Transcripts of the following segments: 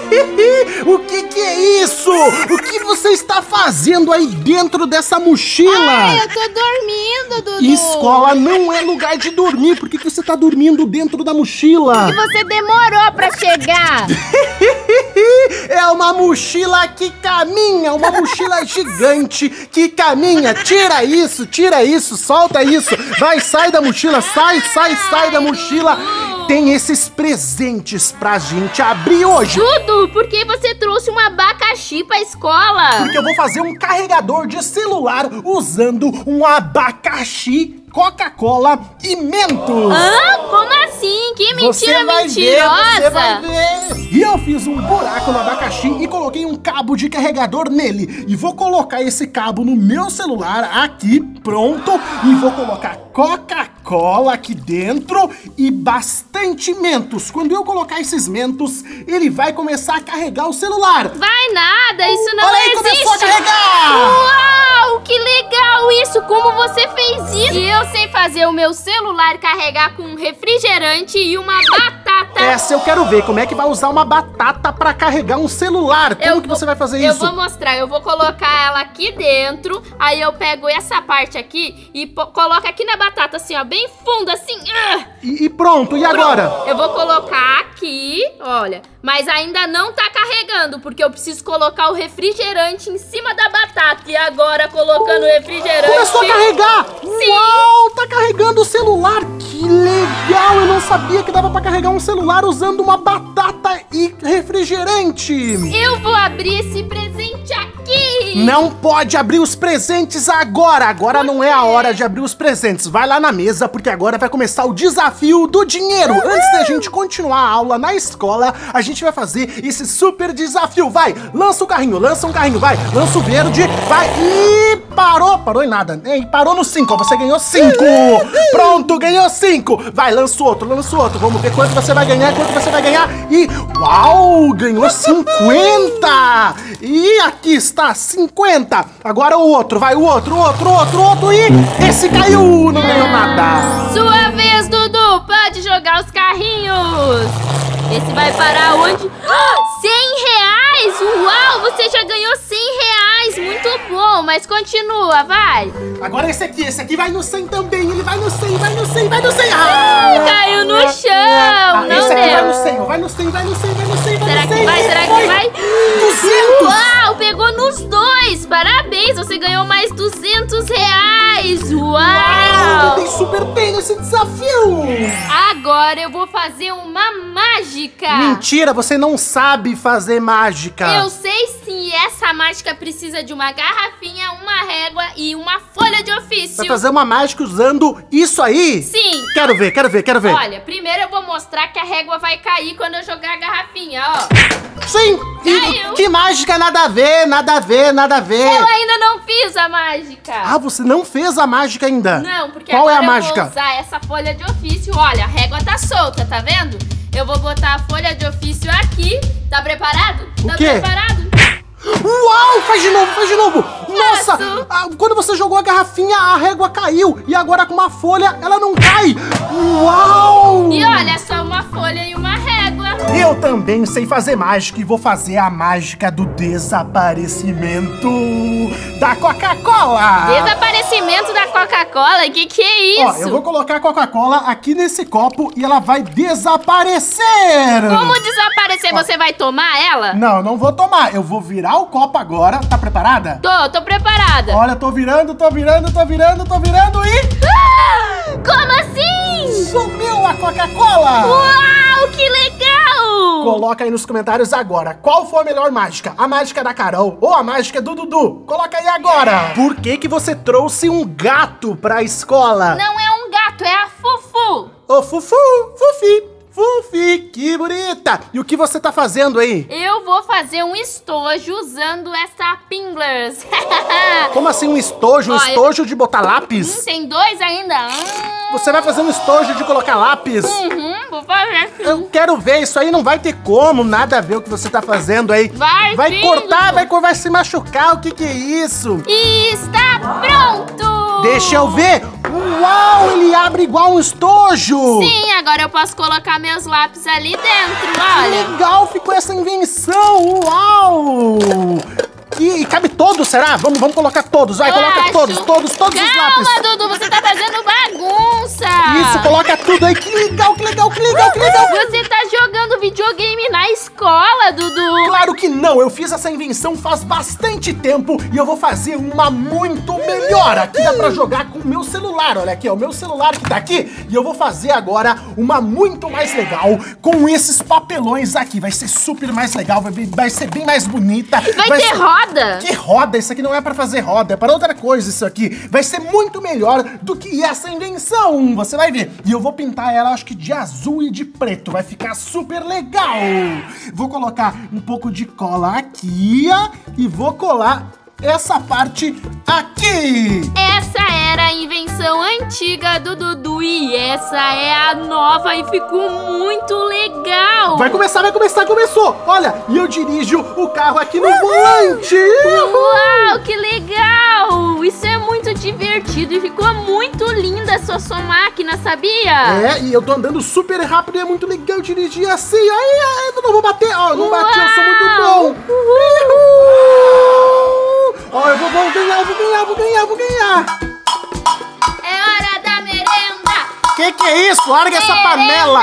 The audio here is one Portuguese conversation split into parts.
O que é isso? O que você está fazendo aí dentro dessa mochila? Ai, eu tô dormindo, Dudu. Escola não é lugar de dormir. Por que você está dormindo dentro da mochila? E você demorou pra chegar. É uma mochila que caminha, uma mochila gigante que caminha. Tira isso, solta isso. Vai, sai da mochila, sai da mochila. Tem esses presentes pra gente abrir hoje. Dudu, por que você trouxe um abacaxi pra escola? Porque eu vou fazer um carregador de celular usando um abacaxi, Coca-Cola e Mentos. Hã? Como assim? Que mentira Você vai mentirosa! ver. E eu fiz um buraco no abacaxi e coloquei um cabo de carregador nele. E vou colocar esse cabo no meu celular aqui, pronto. E vou colocar Coca-Cola aqui dentro e bastante Mentos. Quando eu colocar esses Mentos, ele vai começar a carregar o celular. Vai nada, isso não Olha aí, existe! começou a carregar! Uau, que legal isso! Como você fez isso? E eu sei fazer o meu celular carregar com um refrigerante e uma batata. Essa eu quero ver, como é que vai usar uma batata pra carregar um celular? Como que você vai fazer isso? Eu vou mostrar, eu vou colocar ela aqui dentro, aí eu pego essa parte aqui e coloco aqui na batata, assim, ó, bem fundo, assim. E pronto, e agora? Eu vou colocar aqui, olha, mas ainda não tá carregando, porque eu preciso colocar o refrigerante em cima da batata. E agora, colocando o refrigerante... Começou a carregar! Sim! Uau, tá carregando o celular! Que legal! Eu não sabia que dava pra carregar um celular usando uma batata e refrigerante! Eu vou abrir esse presente aqui! Não pode abrir os presentes agora! Agora não é a hora de abrir os presentes. Vai lá na mesa, porque agora vai começar o desafio do dinheiro. Antes da gente continuar a aula na escola, a gente vai fazer esse super desafio. Vai, lança um carrinho, vai. Lança o verde, vai. E parou em nada. Parou no 5, você ganhou 5. Pronto, ganhou 5. Vai, lança o outro. Vamos ver quanto você vai ganhar, E, uau, ganhou 50. E aqui está, 50. Agora o outro, vai, o outro. E esse caiu, não ganhou nada. Sua vez, Dudu, pode jogar os carrinhos. Esse vai parar onde? 100 reais! Uau, você já ganhou 100 reais! Muito bom, mas continua, vai! Agora esse aqui vai no 100 também, ele vai no 100! Caiu no chão! Não esse aqui deu! vai no 100! Será que vai? 200! Uau, pegou nos dois! Parabéns, você ganhou mais 200 reais! Uau! Tem super bem nesse desafio! Agora eu vou fazer uma mágica! Mentira, você não sabe fazer mágica! Eu sei sim, essa mágica precisa de uma garrafinha, uma régua e uma folha de ofício. Vai fazer uma mágica usando isso aí? Sim. Quero ver. Olha, primeiro eu vou mostrar que a régua vai cair quando eu jogar a garrafinha, ó. Sim. Caiu. Que mágica, nada a ver. Eu ainda não fiz a mágica. Ah, você não fez a mágica ainda? Não, porque Qual agora é a mágica? eu vou usar essa folha de ofício. Olha, a régua tá solta, tá vendo? Eu vou botar a folha de ofício aqui. Tá preparado? O Tá quê? preparado? Uau, faz de novo. Nossa, quando você jogou a garrafinha, a régua caiu. E agora com uma folha, ela não cai. Uau! E olha, só uma folha e uma régua. Eu também sei fazer mágica e vou fazer a mágica do desaparecimento da Coca-Cola. Desaparecimento da Coca-Cola? Que é isso? Ó, eu vou colocar a Coca-Cola aqui nesse copo e ela vai desaparecer. Como desaparecer? Você vai tomar ela? Não, não vou tomar. Eu vou virar o copo agora. Tá preparada? Tô preparada. Olha, tô virando e... Como assim? Sumiu a Coca-Cola! Uau, que legal! Coloca aí nos comentários agora, qual foi a melhor mágica? A mágica da Carol ou a mágica do Dudu? Coloca aí agora! Por que você trouxe um gato pra escola? Não é um gato, é a Fufu. Ô, Fufi, que bonita! E o que você tá fazendo aí? Eu vou fazer um estojo usando essa Pinglers. Como assim um estojo? Um estojo de botar lápis? Tem dois ainda. Você vai fazer um estojo de colocar lápis? Vou fazer. Eu quero ver, isso aí não vai ter como, nada a ver o que você tá fazendo aí. Vai sim, cortar, Dudu. vai se machucar, o que é isso? E está pronto! Deixa eu ver. Uau, ele abre igual um estojo. Sim, agora eu posso colocar meus lápis ali dentro, olha. Que legal, ficou essa invenção. será? Vamos colocar todos, vai, coloca todos os lápis. Calma, Dudu, você tá fazendo bagunça. Isso, coloca tudo aí, que legal. Você tá jogando videogame na escola, Dudu. Claro que não, eu fiz essa invenção faz bastante tempo e eu vou fazer uma muito melhor. Aqui dá pra jogar com o meu celular, olha aqui, ó, o meu celular que tá aqui. E eu vou fazer agora uma muito mais legal com esses papelões aqui. Vai ser super mais legal, vai ser bem mais bonita. Vai ter roda? Que roda? Isso aqui não é pra fazer roda, é para outra coisa isso aqui. Vai ser muito melhor do que essa invenção, você vai ver. E eu vou pintar ela, acho que de azul e de preto, vai ficar super legal. Vou colocar um pouco de cola aqui, ó, e vou colar essa parte aqui. Essa era a invenção antiga do Dudu e essa é a nova e ficou muito legal. Vai começar, começou. Olha, e eu dirijo o carro aqui no volante. Uau, que legal. Isso é muito divertido e ficou muito linda a sua máquina, sabia? É, e eu tô andando super rápido e é muito legal dirigir assim. Aí, eu não vou bater, ó, não bati, eu sou muito bom. Ó, eu vou ganhar. É hora da merenda. Que é isso? Larga essa panela!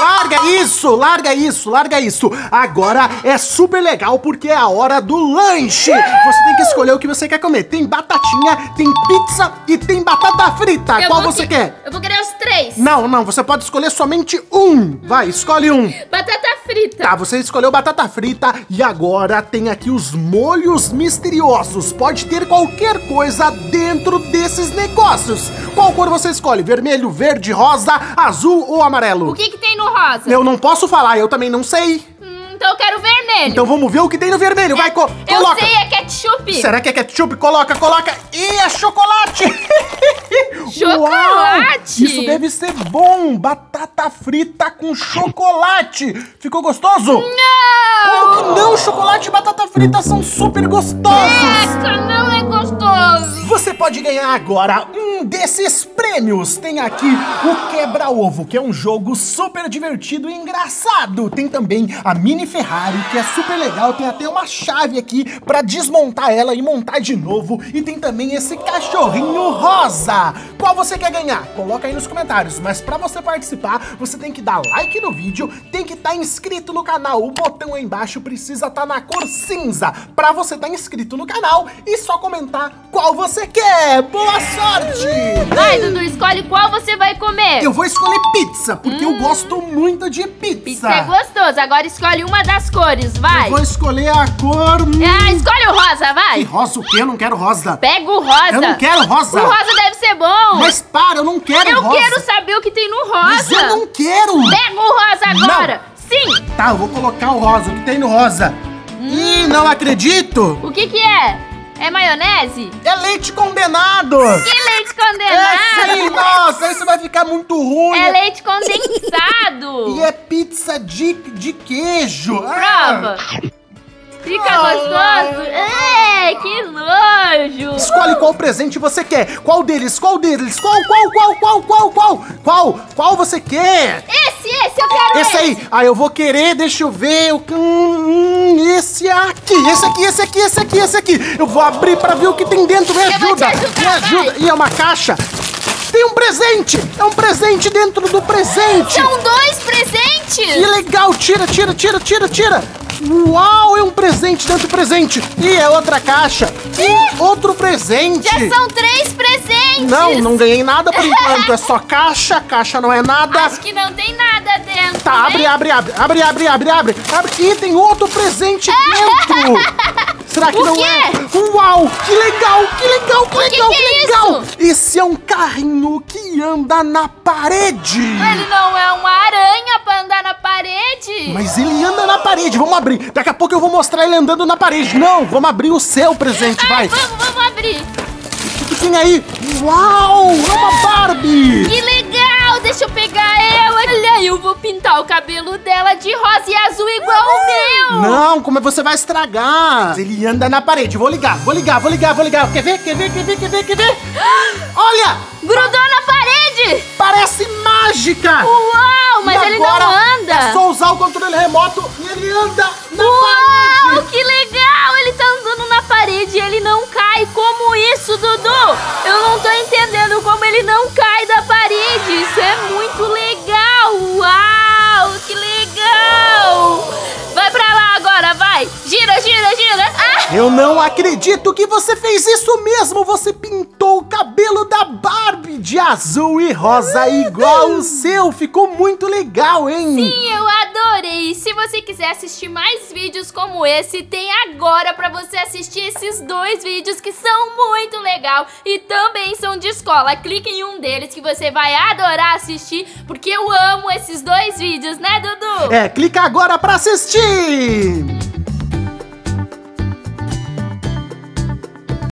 Larga isso! Agora é super legal porque é a hora do lanche! Você tem que escolher o que você quer comer. Tem batatinha, tem pizza e tem batata frita. Qual você quer? Eu vou querer os 3. Não, você pode escolher somente um. Vai, escolhe um. Batata frita. Tá, você escolheu batata frita e agora tem aqui os molhos misteriosos. Pode ter qualquer coisa dentro desses negócios. Qual cor você escolhe? Vermelho, verde, rosa, azul ou amarelo? O que tem no rosa? Eu não posso falar, eu também não sei. Então eu quero vermelho. Então vamos ver o que tem no vermelho. Vai, coloca. Eu sei, é ketchup. Será que é ketchup? Coloca. Ih, é chocolate. Chocolate? Uau, isso deve ser bom. Batata frita com chocolate. Ficou gostoso? Não. Como que não? Chocolate e batata frita são super gostosos. Não é gostoso. Você pode ganhar agora um desses prêmios. Tem aqui o Quebra-Ovo, que é um jogo super divertido e engraçado. Tem também a Mini Ferrari, que é super legal. Tem até uma chave aqui pra desmontar ela e montar de novo. E tem também esse cachorrinho rosa. Qual você quer ganhar? Coloca aí nos comentários. Mas pra você participar, você tem que dar like no vídeo, tem que estar inscrito no canal. O botão aí embaixo precisa estar na cor cinza pra você estar inscrito no canal e só comentar qual você quer. Boa sorte! Vai, Dudu, escolhe qual você vai comer. Eu vou escolher pizza, porque eu gosto muito de pizza. Pizza é gostoso. Agora escolhe uma das cores, vai. Eu vou escolher a cor... escolhe o rosa, vai. Que rosa o quê? Eu não quero rosa. Pega o rosa. Eu não quero rosa. O rosa deve ser bom. Mas para, eu não quero rosa. Eu quero saber o que tem no rosa. Mas eu não quero. Pega o rosa agora. Não. Sim. Tá, eu vou colocar o rosa. O que tem no rosa? Ih, não acredito. O que é? É maionese? É leite condenado. Que leite condenado? É sim, nossa, isso vai ficar muito ruim. É leite condensado. E é pizza de queijo. Prova. Fica gostoso? Que nojo. Escolhe qual presente você quer. Qual deles? Qual você quer? Esse eu quero esse aí. Ah, eu vou querer, deixa eu ver. Esse aqui. Esse aqui. Eu vou abrir pra ver o que tem dentro. Me ajuda. E é uma caixa. Tem um presente. É um presente dentro do presente. São 2 presentes. Que legal. Tira. Uau, é um presente dentro do presente. E é outra caixa. E outro presente. Já são 3 presentes. Não ganhei nada por enquanto. É só caixa. Caixa não é nada. Acho que não tem nada dentro. Tá, abre. E tem outro presente dentro. Será que não é? Uau, que legal. Esse é um carrinho que anda na parede. Ele não é uma aranha pra andar na parede. Mas ele anda na parede, vamos abrir. Daqui a pouco eu vou mostrar ele andando na parede. Não, vamos abrir o seu presente, vai. Vamos abrir. O que tem aí? Uau, é uma Barbie. Que legal, deixa eu pegar ela. Olha, eu vou pintar o cabelo dela de rosa e azul igual o meu. Não, como você vai estragar? Ele anda na parede, vou ligar. Quer ver? Olha! Grudou na parede. Parece mágica. Uau, mas ele não anda. É só usar o controle remoto e ele anda na parede. Uau, que legal, ele tá andando na parede e ele não cai. Eu não acredito que você fez isso mesmo! Você pintou o cabelo da Barbie de azul e rosa igual o seu! Ficou muito legal, hein? Sim, eu adorei! Se você quiser assistir mais vídeos como esse, tem agora pra você assistir esses 2 vídeos que são muito legal e também são de escola. Clique em um deles que você vai adorar assistir, porque eu amo esses 2 vídeos, né, Dudu? Clica agora pra assistir!